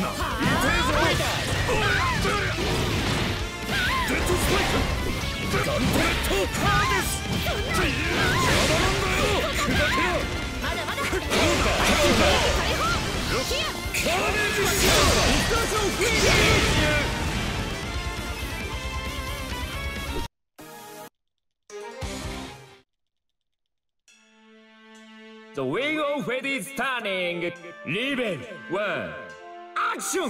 The wing of fate is turning. Level 1. Action!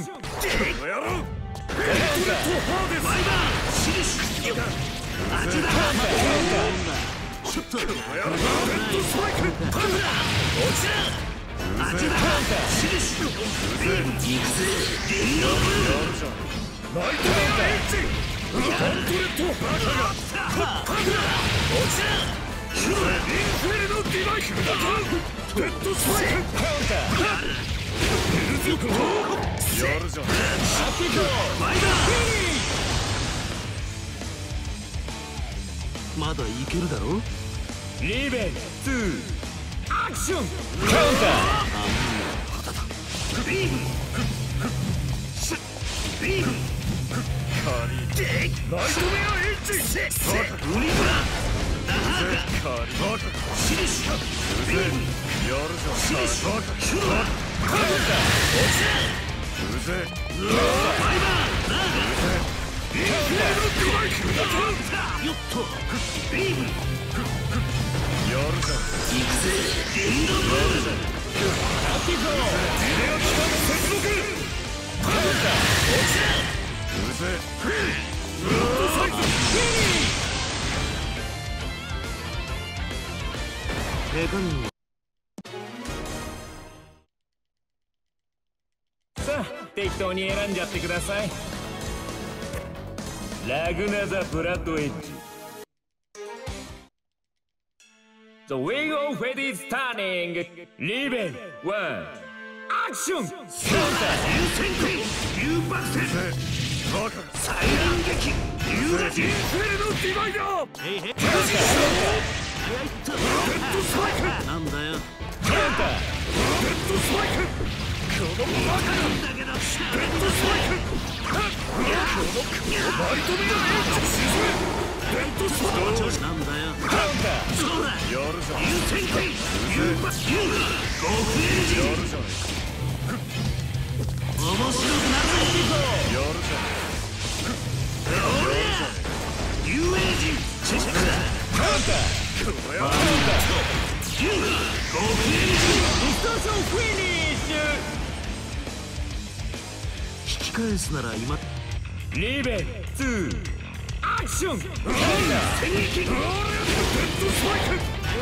まだいけるだろ。 レベル2アクションカウンタービームビームライトメアエッジウリブラナハーカシリシビームシリシシュラカウンター落ちたうぜバイバーナーガインフレのデバイクだとよっとビームやるじゃん行くぜエンドボールアキゾーエレアキタの接続カウンター落ちたうぜフロットサイズ手加減はさあ適当に選んじゃってください。ラグナザ・ブラッドエッジ The wing of fate is turning. Level 1 Action! カウンター優先権優爆戦最乱撃優ラジインフェルノディバイダーカウンターレッドスパイクなんだよ。 カウンターレッドスパイクこのバカなんだけどレッドスパイクライトミアエッジ沈めレッドスパイクなんだよ。 カウンターそうだやるじゃん優先権優バスユーガ極エンジンやるじゃん面白くなるぞやるじゃんおりゃユーエンジンチェックだカウンターこれはカウンターユーガ極エンジンスターションフィニッシュ引き返すなら今。 レベル2アクションカウンター戦撃レッドスパイク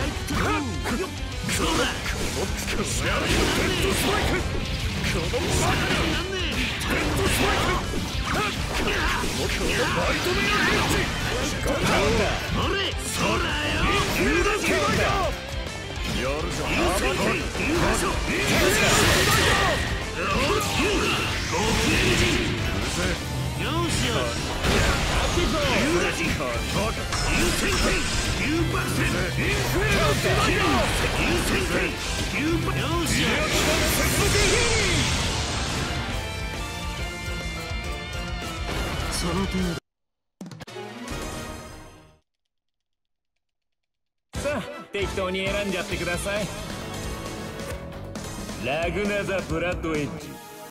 そうだこのやるレッドスパイクこのバカなんねレッドスパイクこのライトメアエッジカウンター俺そらよインフレのディバイダーやるじゃん優先権優場所インフレのディバイダーユーガ極エンジンよしよしユーラジ優先権優爆戦インフレのディバイダー優先権優爆よしよしその程度。 さあ適当に選んじゃってください。ラグナザ・ブラッドエッジ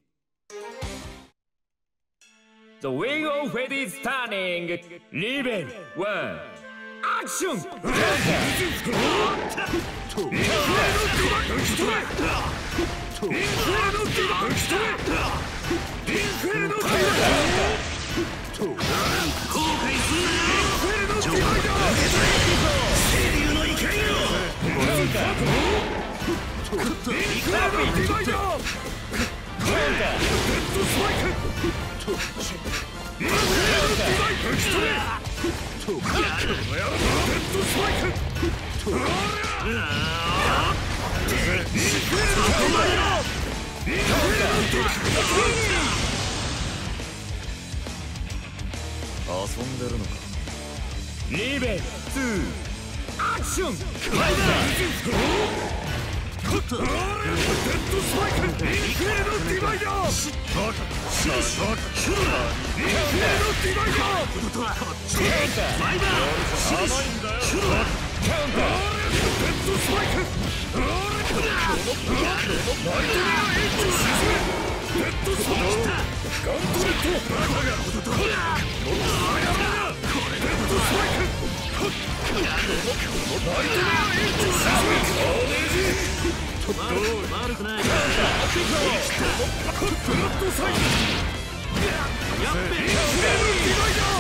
The wing of fate is turning. Level 1 Action! カウンターインフレのディバイインフレのディバイインフレのディバイ後悔すんなよインフレのディバイダー清流の怒りよインフレのディバイダーカウンターレッドスパイクインフレのディバイクストレこの野郎レッドスパイクインフレのディバイダーインフレのディバイダー遊んでるのか。レベル2アクションカウンターちょっとデッドスパイクインフィールドディバイダーシリシュラインフィールドディバイダーことはバイダーシリシュラインカウンターデッドスパイクライトニアエッジを沈めデッドスパイクガントレットバカがデッドスパイクライトニアエッジを沈めアーネージ悪くないブラッドサイクやっべえ